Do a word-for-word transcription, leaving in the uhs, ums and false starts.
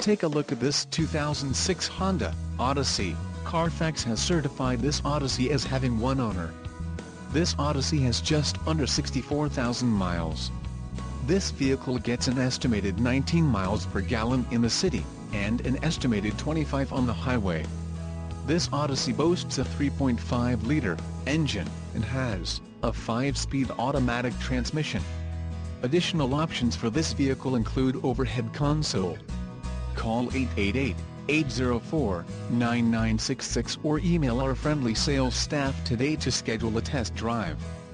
take a look at this two thousand six Honda Odyssey. Carfax has certified this Odyssey as having one owner. This Odyssey has just under sixty-four thousand miles. This vehicle gets an estimated nineteen miles per gallon in the city, and an estimated twenty-five on the highway. This Odyssey boasts a three point five liter engine, and has a five speed automatic transmission. Additional options for this vehicle include overhead console. Call eight eight eight, eight zero four, nine nine six six or email our friendly sales staff today to schedule a test drive.